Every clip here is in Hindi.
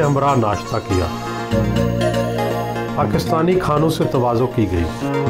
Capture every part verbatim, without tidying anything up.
हमरा नाश्ता किया। पाकिस्तानी खानों से तवाज़ो की गई।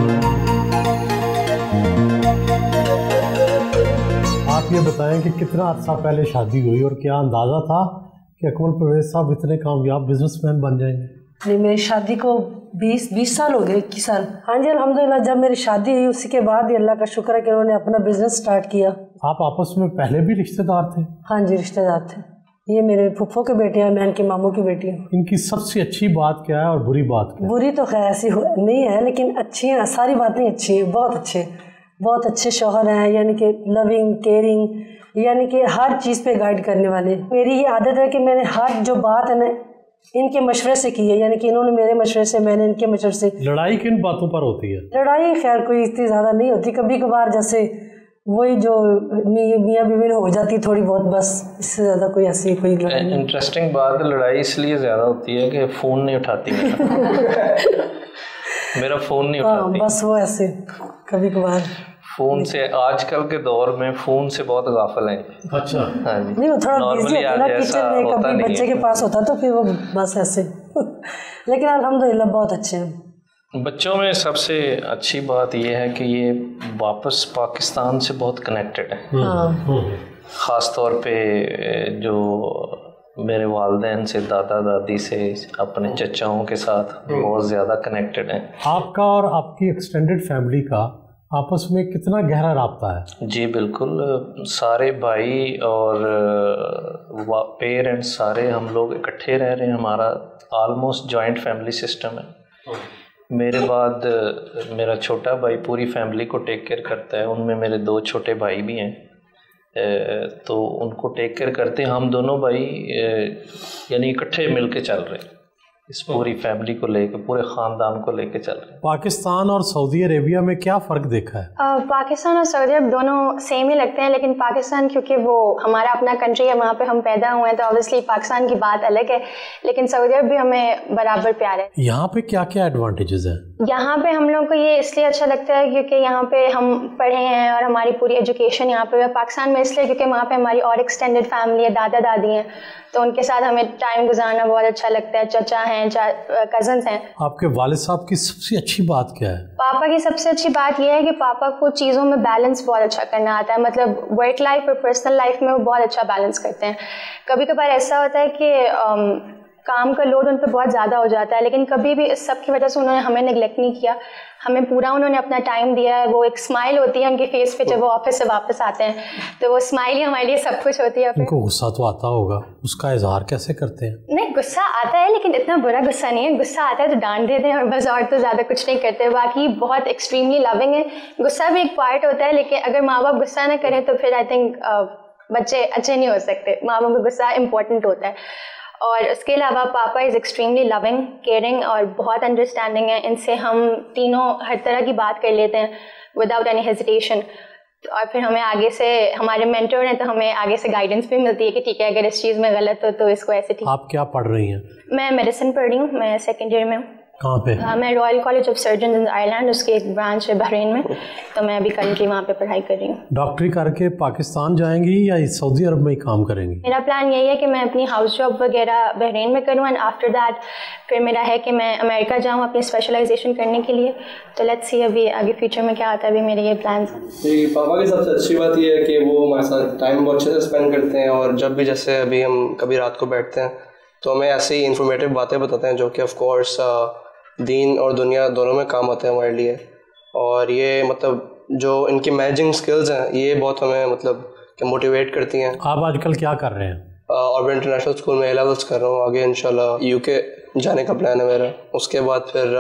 आप ये बताएं कि कितना अर्सा पहले शादी हुई और क्या अंदाज़ा था कि अकमल परवेज़ साहब इतने कामयाब बिजनेसमैन बन जाएंगे? नहीं, मेरी शादी को बीस बीस साल हो गए, इक्कीस साल। हाँ जी, अल्हम्दुलिल्लाह। जब मेरी शादी हुई उसी के बाद ही अल्लाह का शुक्र है कि उन्होंने अपना बिजनेस स्टार्ट किया। आप आपस में पहले भी रिश्तेदार थे? हाँ जी, रिश्तेदार थे। ये मेरे फुफ्फो के बेटे हैं, मैं इनके मामू की बेटी हूँ। इनकी सबसे अच्छी बात क्या है और बुरी बात क्या है? बुरी तो खैर ऐसी नहीं है, लेकिन अच्छी हैं, सारी बातें अच्छी हैं, बहुत अच्छे बहुत अच्छे शौहर हैं, यानी कि लविंग केयरिंग, यानी कि हर चीज़ पे गाइड करने वाले। मेरी ये आदत है कि मैंने हर जो बात है ना इनके मशवरे से की है, यानी कि इन्होंने मेरे मशवरे से, मैंने इनके मशवरे से। लड़ाई किन बातों पर होती है? लड़ाई खैर कोई इतनी ज़्यादा नहीं होती, कभी कभार जैसे वही जो मियाँ बीवी में हो जाती थोड़ी बहुत, बस। इससे ज़्यादा कोई ऐसी कोई लड़ाई नहीं। इंटरेस्टिंग बात है, लड़ाई इसलिए ज़्यादा होती है कि फ़ोन नहीं उठाती मेरा मेरा फ़ोन नहीं उठाती। हाँ, बस वो ऐसे कभी कभार फ़ोन से, आजकल के दौर में फ़ोन से बहुत गाफिल हैं। अच्छा। हाँ जी। नहीं, वो थोड़ा बिजी होता है ना किचन में, कभी बच्चे के पास होता तो फिर वो बस ऐसे लेकिन अल्हम्दुलिल्लाह बहुत अच्छे हैं। बच्चों में सबसे अच्छी बात यह है कि ये वापस पाकिस्तान से बहुत कनेक्टेड है। हाँ। ख़ास तौर पे जो मेरे वालिदैन से, दादा दादी से, अपने चचाओं के साथ बहुत ज़्यादा कनेक्टेड हैं। आपका और आपकी एक्सटेंडेड फैमिली का आपस में कितना गहरा राब्ता है? जी बिल्कुल, सारे भाई और पेरेंट्स सारे हम लोग इकट्ठे रह रहे हैं। हमारा आलमोस्ट जॉइंट फैमिली सिस्टम है। मेरे बाद मेरा छोटा भाई पूरी फैमिली को टेक केयर करता है। उनमें मेरे दो छोटे भाई भी हैं, तो उनको टेक केयर करते हैं। हम दोनों भाई यानी इकट्ठे मिल के चल रहे हैं, इस पूरी फैमिली को लेकर, पूरे ख़ानदान को लेकर चल रहे हैं। पाकिस्तान और सऊदी अरेबिया में क्या फ़र्क देखा है? आ, पाकिस्तान और सऊदी अरब दोनों सेम ही लगते हैं, लेकिन पाकिस्तान क्योंकि वो हमारा अपना कंट्री है, वहाँ पे हम पैदा हुए हैं, तो ऑब्वियसली पाकिस्तान की बात अलग है, लेकिन सऊदी अरब भी हमें बराबर प्यार है। यहाँ पे क्या क्या एडवांटेजेस हैं? यहाँ पे हम लोग को ये इसलिए अच्छा लगता है क्योंकि यहाँ पे हम पढ़े हैं और हमारी पूरी एजुकेशन यहाँ पे है। पाकिस्तान में इसलिए क्योंकि वहाँ पे हमारी और एक्सटेंडेड फैमिली है, दादा दादी हैं, तो उनके साथ हमें टाइम गुजारना बहुत अच्छा लगता है। चचा हैं, कजन्स हैं। आपके वालिद साहब की सबसे अच्छी बात क्या है? पापा की सबसे अच्छी बात यह है कि पापा को चीज़ों में बैलेंस बहुत अच्छा करना आता है, मतलब वर्क लाइफ और पर्सनल लाइफ में वो बहुत अच्छा बैलेंस करते हैं। कभी कभार ऐसा होता है कि काम का लोड उन पर बहुत ज़्यादा हो जाता है, लेकिन कभी भी इस सब की वजह से उन्होंने हमें नेग्लेक्ट नहीं किया, हमें पूरा उन्होंने अपना टाइम दिया है। वो एक स्माइल होती है उनके फेस पे जब वो ऑफिस से वापस आते हैं, तो वो स्माइल ही हमारे लिए सब कुछ होती है। उनको गुस्सा तो आता होगा, उसका इजहार कैसे करते हैं? नहीं, गुस्सा आता है, लेकिन इतना बुरा गुस्सा नहीं है। गुस्सा आता है तो डांट देते हैं और बस, और तो ज़्यादा कुछ नहीं करते। बाकी बहुत एक्सट्रीमली लविंग है। गुस्सा भी एक पार्ट होता है, लेकिन अगर माँ बाप गुस्सा ना करें तो फिर आई थिंक बच्चे अच्छे नहीं हो सकते। माँ बाप को गुस्सा इंपॉर्टेंट होता है। और उसके अलावा पापा इज़ एक्सट्रीमली लविंग, केयरिंग और बहुत अंडरस्टैंडिंग है। इनसे हम तीनों हर तरह की बात कर लेते हैं विदाउट एनी हेजिटेशन। और फिर हमें आगे से, हमारे मेंटर हैं, तो हमें आगे से गाइडेंस भी मिलती है कि ठीक है, अगर इस चीज़ में गलत हो तो इसको ऐसे ठीक। आप क्या पढ़ रही हैं? मैं मेडिसिन पढ़ रही हूँ, मैं सेकेंड ईयर में हूँ। कहाँ पे? हाँ, मैं Royal College of Surgeon in Ireland, उसकी एक ब्रांच है बहरीन में, तो मैं अभी करंटली वहाँ पे पढ़ाई कर रही हूँ। डॉक्टरी करके पाकिस्तान जाएंगी या सऊदी अरब में ही काम करेंगी? मेरा प्लान यही है कि मैं अपनी हाउस जॉब वगैरह बहरीन में करूँ, एंड आफ्टर दैट फिर मेरा है कि मैं अमेरिका जाऊँ अपनी स्पेशलाइजेशन करने के लिए। तो लेट्स सी अभी आगे फ्यूचर में क्या आता है, अभी मेरे ये प्लान हैं। जी, पापा की सबसे अच्छी बात ये है कि वो हमारे साथ टाइम बहुत अच्छे से स्पेंड करते हैं, और जब भी जैसे अभी हम कभी रात को बैठते हैं तो हमें ऐसी इन्फॉर्मेटिव बातें बताते हैं जो कि ऑफ कोर्स दीन और दुनिया दोनों में काम आते हैं हमारे लिए। और ये मतलब जो इनकी मैनेजिंग स्किल्स हैं ये बहुत हमें मतलब कि मोटिवेट करती हैं। आप आजकल क्या कर रहे हैं? ऑर्बिट इंटरनेशनल स्कूल में ए लेवल्स कर रहा हूँ। आगे इंशाल्लाह यूके जाने का प्लान है मेरा। उसके बाद फिर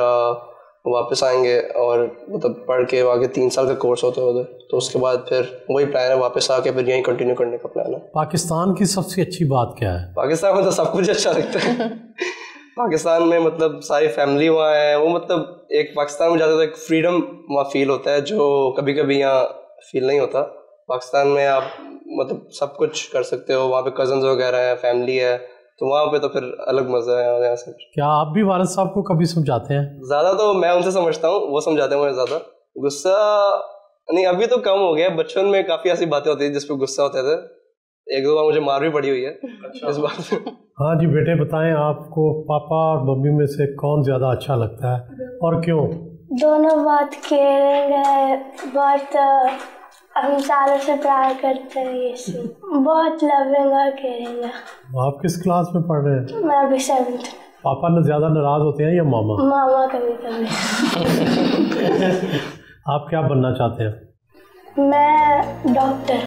वापस आएंगे और मतलब पढ़ के आगे तीन साल का कोर्स होता है उधर, तो उसके बाद फिर वही प्लान है, वापस आके फिर यहीं कंटिन्यू करने का प्लान है। पाकिस्तान की सबसे अच्छी बात क्या है? पाकिस्तान में तो सब कुछ अच्छा लगता है पाकिस्तान में मतलब सारी फैमिली वहाँ है। वो मतलब एक पाकिस्तान में जाते तो एक फ्रीडम वहाँ फील होता है जो कभी कभी यहाँ फील नहीं होता। पाकिस्तान में आप मतलब सब कुछ कर सकते हो, वहाँ पे कजन्स वगैरह हैं, फैमिली है, तो वहाँ पे तो फिर अलग मज़ा है यहाँ से। क्या आप भी वालिद साहब को कभी समझाते हैं? ज़्यादा तो मैं उनसे समझता हूँ, वो समझाते हैं मुझे ज़्यादा। गुस्सा नहीं, अभी तो कम हो गया। बचपन में काफ़ी ऐसी बातें होती थी जिस पे गुस्सा होते थे, एक दो बार मुझे मार भी पड़ी हुई है इस बात से। हाँ जी बेटे बताएं, आपको पापा और मम्मी में से कौन ज़्यादा अच्छा लगता है और क्यों? दोनों बहुत केयरिंग है, बहुत हम सालों से प्यार करते हैं, ये सब बहुत लविंग और केयरिंग है। आप किस क्लास में पढ़ रहे हैं? मैं अभी सेवन्थ। पापा ने ज़्यादा नाराज़ होते हैं या मामा? मामा कभी कभी। आप क्या बनना चाहते हैं? मैं डॉक्टर।